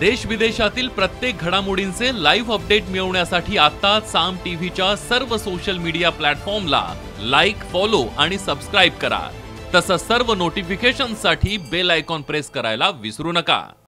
देश विदेशातील प्रत्येक घडामोडींचे लाईव्ह अपडेट मिळवण्यासाठी आता साम टीव्हीच्या सर्व सोशल मीडिया प्लॅटफॉर्मला लाईक, फॉलो आणि सबस्क्राईब करा। तसंच सर्व नोटिफिकेशनसाठी बेल आयकॉन प्रेस करायला विसरू नका।